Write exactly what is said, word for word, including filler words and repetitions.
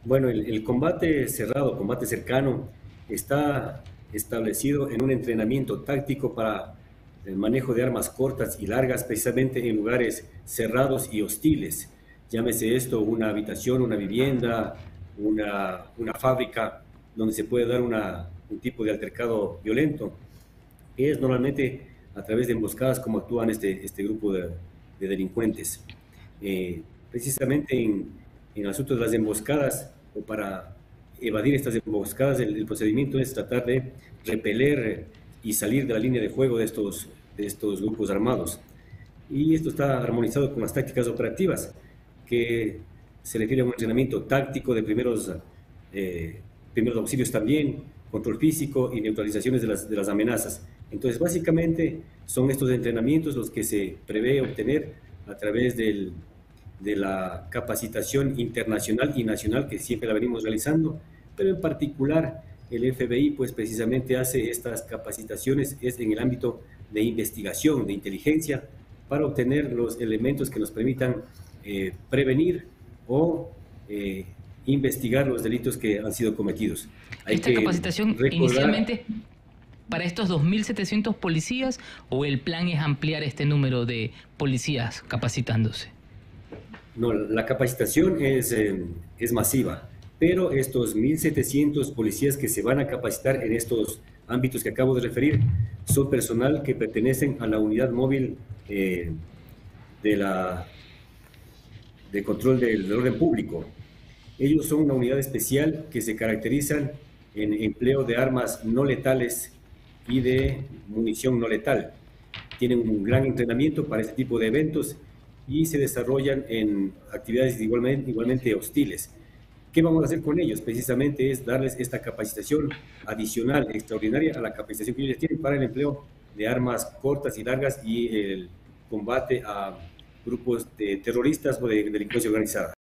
Bueno, el, el combate cerrado, combate cercano, está establecido en un entrenamiento táctico para el manejo de armas cortas y largas, precisamente en lugares cerrados y hostiles. Llámese esto una habitación, una vivienda, una, una fábrica, donde se puede dar una, un tipo de altercado violento. Es normalmente a través de emboscadas como actúan este, este grupo de, de delincuentes. Eh, precisamente en, en asuntos de las emboscadas o para evadir estas emboscadas, el, el procedimiento es tratar de repeler y salir de la línea de fuego de estos, de estos grupos armados. Y esto está armonizado con las tácticas operativas, que se refiere a un entrenamiento táctico de primeros, eh, primeros auxilios también, control físico y neutralizaciones de las, de las amenazas. Entonces, básicamente son estos entrenamientos los que se prevé obtener a través del, de la capacitación internacional y nacional que siempre la venimos realizando, pero en particular el F B I pues precisamente hace estas capacitaciones es en el ámbito de investigación, de inteligencia, para obtener los elementos que nos permitan eh, prevenir o eh, investigar los delitos que han sido cometidos. Hay ¿Esta que capacitación recordar. inicialmente es para estos dos mil setecientos policías o el plan es ampliar este número de policías capacitándose? No, la capacitación es, eh, es masiva, pero estos mil setecientos policías que se van a capacitar en estos ámbitos que acabo de referir son personal que pertenecen a la unidad móvil eh, de, la, de control del, del orden público. Ellos son una unidad especial que se caracterizan en empleo de armas no letales y de munición no letal. Tienen un gran entrenamiento para este tipo de eventos y se desarrollan en actividades igualmente, igualmente hostiles. ¿Qué vamos a hacer con ellos? Precisamente es darles esta capacitación adicional, extraordinaria a la capacitación que ellos tienen para el empleo de armas cortas y largas y el combate a grupos de terroristas o de delincuencia organizada.